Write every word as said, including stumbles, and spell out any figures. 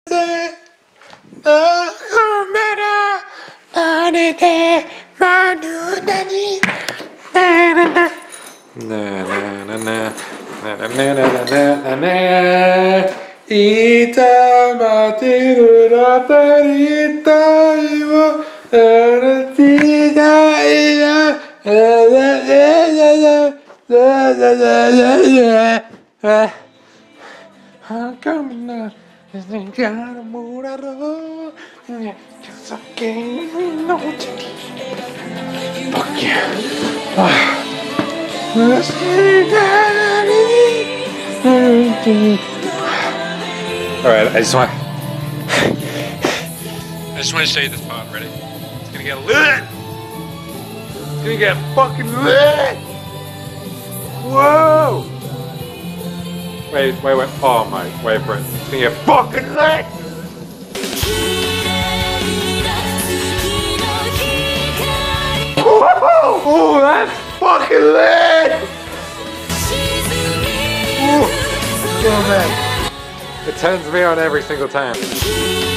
I'm coming up. This ain't got a mood at all. Just okay, you know what to do. Fuck yeah. Alright, I just want I just want to show you this part, ready? It's gonna get lit! It's gonna get fucking lit! Whoa! Wait, wait, wait, oh my, wait for it. It's gonna get fucking lit! Whoa! Oh, that's fucking lit! Oh, oh man. It turns me on every single time.